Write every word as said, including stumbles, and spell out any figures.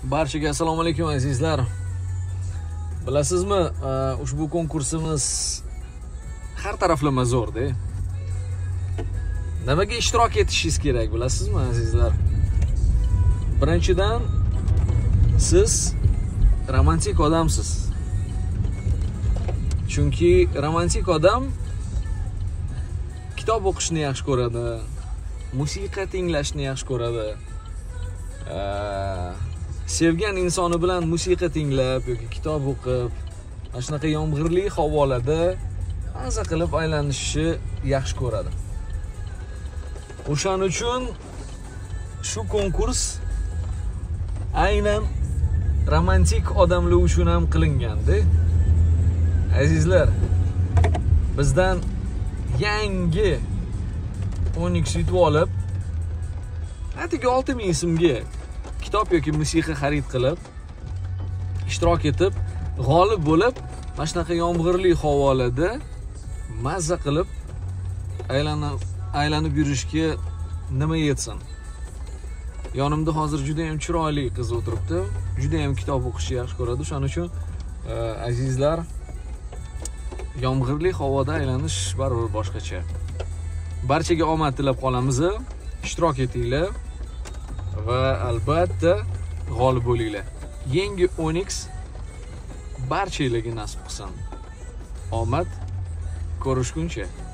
Barchaga assalomu alaykum azizlar. Bilasizmi, ushbu konkursimiz har taraflama zo'rda. Nimaga ishtirok etishingiz kerak bilasizmi azizlar? Birinchidan, siz romantik odamsiz. Chunki romantik odam kitob o'qishni yaxshi ko'radi, musiqa tinglashni yaxshi ko'radi. Sevgan insoni bilan musiqa tinglab yoki kitob o'qib, mana shunaqa yomg'irli havolarda maza qilib aylanishni yaxshi ko'radi. O'shaning uchun shu konkurs aynan romantik odamlar uchun ham qilingan-da. Azizlar, bizdan yangi Onyx yutib olib, atigi olti ming so'mga kitob yoki musiqa xarid qilib, ishtirok etib, g'olib bo'lib, mana shunaqa yomg'irli havolarda mazza qilib aylanib aylanib yurishga nima yetsin. Yonimda hozir juda ham chiroyli qiz o'tiribdi. Juda ham kitob o'qishni yaxshi ko'radi. Shuning uchun azizlar, yomg'irli havoda aylanish baribir boshqacha. Barchaga omad tilab qolamiz. Ishtirok etinglar va albatta g'olib bo'linglar. Yangi Onyx barchalarga nasib qilsin. Omad, ko'rishguncha.